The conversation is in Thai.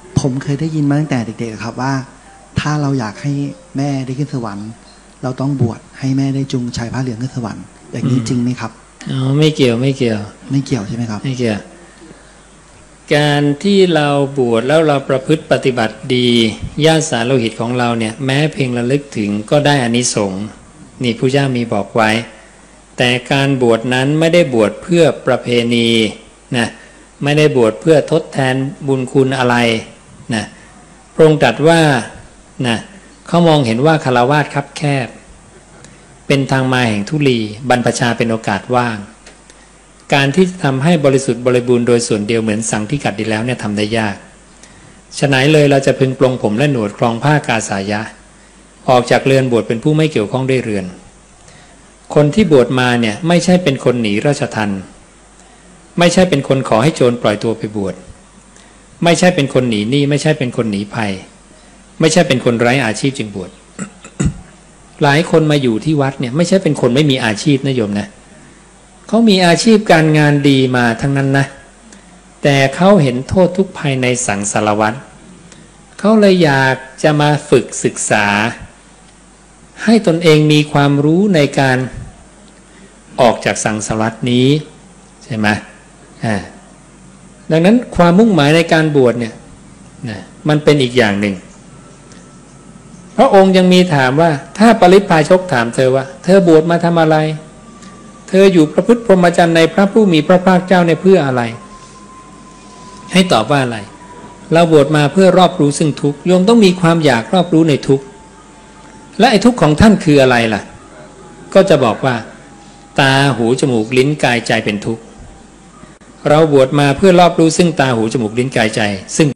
ผมเคยได้ยินมาตั้งแต่เด็กๆครับว่าถ้าเราอยากให้แม่ได้ขึ้นสวรรค์เราต้องบวชให้แม่ได้จูงชายผ้าเหลืองขึ้นสวรรค์อย่างนี้จริงไหมครับอ๋อไม่เกี่ยวไม่เกี่ยวไม่เกี่ยวใช่ไหมครับไม่เกี่ยวการที่เราบวชแล้วเราประพฤติปฏิบัติดีญาติสารโลหิตของเราเนี่ยแม้เพียงระลึกถึงก็ได้อานิสงส์นี่พระเจ้ามีบอกไว้แต่การบวชนั้นไม่ได้บวชเพื่อประเพณีนะไม่ได้บวชเพื่อทดแทนบุญคุณอะไรนะพระองค์ตรัสว่านะเขามองเห็นว่าคฤหัสถ์คับแคบเป็นทางมาแห่งทุลีบรรพชาเป็นโอกาสว่างการที่จะทำให้บริสุทธิ์บริบูรณ์โดยส่วนเดียวเหมือนสังที่กัดดีแล้วเนี่ยทำได้ยากฉะนั้นเลยเราจะพึงปลงผมและหนวดครองผ้ากาสายะออกจากเรือนบวชเป็นผู้ไม่เกี่ยวข้องด้วยเรือนคนที่บวชมาเนี่ยไม่ใช่เป็นคนหนีราชทัณฑ์ไม่ใช่เป็นคนขอให้โจรปล่อยตัวไปบวชไม่ใช่เป็นคนหนีหนี้ไม่ใช่เป็นคนหนีภัยไม่ใช่เป็นคนไร้อาชีพจึงบวช หลายคนมาอยู่ที่วัดเนี่ยไม่ใช่เป็นคนไม่มีอาชีพนะโยมนะเขามีอาชีพการงานดีมาทั้งนั้นนะแต่เขาเห็นโทษทุกภัยในสังสารวัฏเขาเลยอยากจะมาฝึกศึกษาให้ตนเองมีความรู้ในการออกจากสังสารวัฏนี้ใช่ไหมดังนั้นความมุ่งหมายในการบวชเนี่ยมันเป็นอีกอย่างหนึ่งพระองค์ยังมีถามว่าถ้าปริพาชกถามเธอว่าเธอบวชมาทำอะไรเธออยู่ประพฤติพรหมจรรย์ในพระผู้มีพระภาคเจ้าในเพื่ออะไรให้ตอบว่าอะไรเราบวชมาเพื่อรอบรู้ซึ่งทุกข์โยมต้องมีความอยากรอบรู้ในทุกข์และไอ้ทุกข์ของท่านคืออะไรล่ะก็จะบอกว่าตาหูจมูกลิ้นกายใจเป็นทุกข์เราบวชมาเพื่อรอบรู้ซึ่งตาหูจมูกลิ้นกายใจซึ่ง